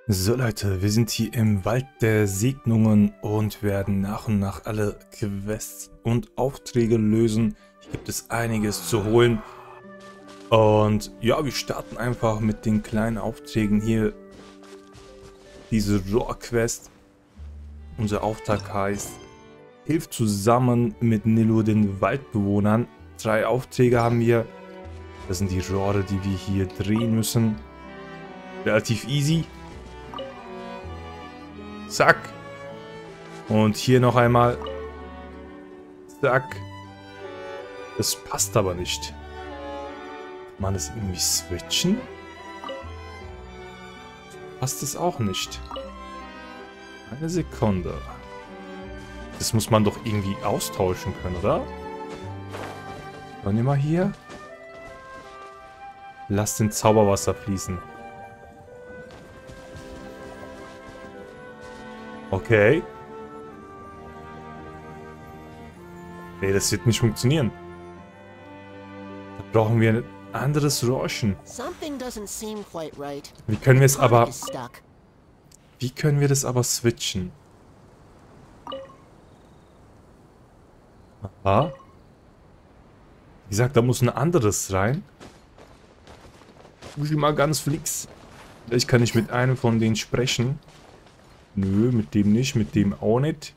So Leute, wir sind hier im Wald der Segnungen und werden nach und nach alle Quests und Aufträge lösen. Hier gibt es einiges zu holen. Und ja, wir starten einfach mit den kleinen Aufträgen hier. Diese Rohr-Quest. Unser Auftrag heißt: Hilf zusammen mit Nilou den Waldbewohnern. 3 Aufträge haben wir. Das sind die Rohre, die wir hier drehen müssen. Relativ easy. Zack. Und hier noch einmal. Zack. Das passt aber nicht. Kann man das irgendwie switchen? Passt das auch nicht. Eine Sekunde. Das muss man doch irgendwie austauschen können, oder? Dann immer hier. Lass den Zauberwasser fließen. Okay. Nee, das wird nicht funktionieren. Da brauchen wir ein anderes Rohrchen. Wie können wir es aber... Wie können wir das aber switchen? Aha. Wie gesagt, da muss ein anderes rein. Muss ich mal ganz flix. Vielleicht kann ich mit einem von denen sprechen. Nö, mit dem nicht, mit dem auch nicht.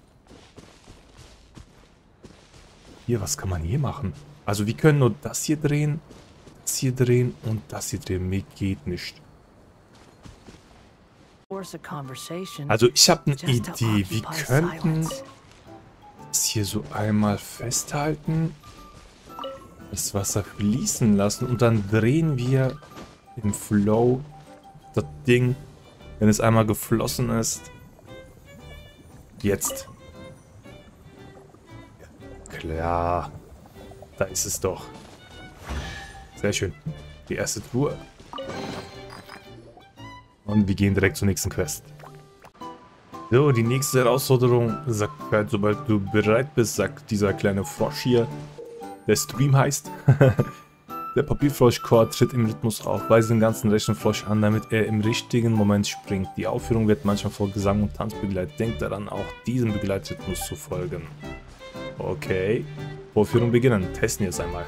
Hier, was kann man hier machen? Also wir können nur das hier drehen und das hier drehen. Mir geht nicht. Also ich habe eine Idee. Wir könnten das hier so einmal festhalten. Das Wasser fließen lassen und dann drehen wir im Flow das Ding, wenn es einmal geflossen ist. Jetzt. Klar. Da ist es doch. Sehr schön. Die erste Truhe. Und wir gehen direkt zur nächsten Quest. So, die nächste Herausforderung sagt halt, sobald du bereit bist, sagt dieser kleine Frosch hier, der Stream heißt. Der Papierfroschchor tritt im Rhythmus auf, weist den ganzen rechten Frosch an, damit er im richtigen Moment springt. Die Aufführung wird manchmal vor Gesang und Tanz begleitet. Denkt daran, auch diesem Begleitrhythmus zu folgen. Okay. Vorführung beginnen. Testen jetzt einmal.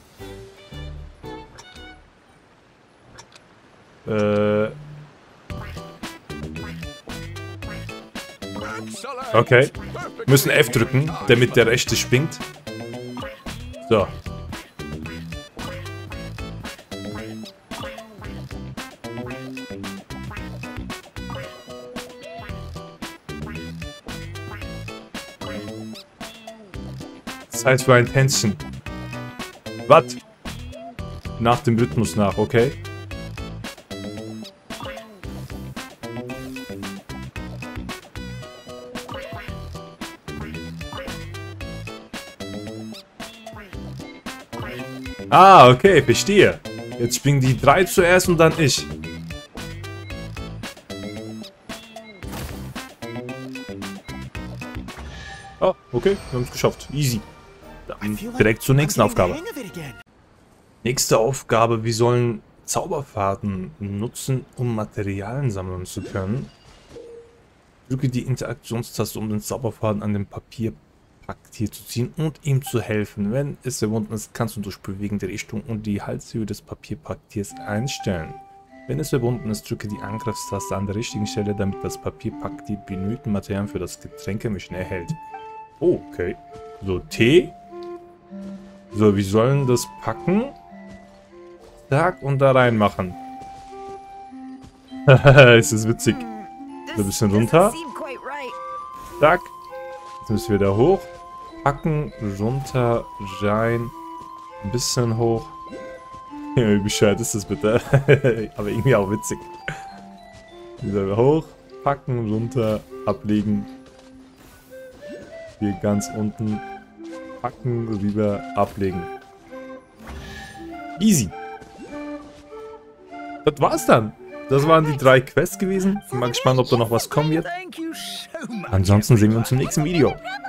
Okay. Wir müssen F drücken, damit der rechte springt. So. Zeit für ein Tänzchen. Was? Nach dem Rhythmus nach, okay? Ah, okay, verstehe. Jetzt springen die 3 zuerst und dann ich. Oh, okay, wir haben es geschafft. Easy. Dann direkt zur nächsten Aufgabe. Nächste Aufgabe, wir sollen Zauberfaden nutzen, um Materialien sammeln zu können. Drücke die Interaktionstaste, um den Zauberfaden an dem Papierpakt hier zu ziehen und ihm zu helfen. Wenn es verbunden ist, kannst du durch Bewegen der Richtung und die Halshöhe des Papierpaktiers einstellen. Wenn es verbunden ist, drücke die Angriffstaste an der richtigen Stelle, damit das Papierpakt die benötigten Materialien für das Getränkemischen erhält. Oh, okay. So, T. So, wir sollen das packen. Zack, und da reinmachen. Es ist witzig. So, ein bisschen runter. Zack. Jetzt müssen wir da hoch. Packen, runter, rein. Ein bisschen hoch. Wie bescheuert ist das bitte? Aber irgendwie auch witzig. Wieder hoch. Packen, runter, ablegen. Hier ganz unten. Packen, rüber, ablegen. Easy. Das war's dann. Das waren die 3 Quests gewesen. Bin mal gespannt, ob da noch was kommen wird. Ansonsten sehen wir uns im nächsten Video.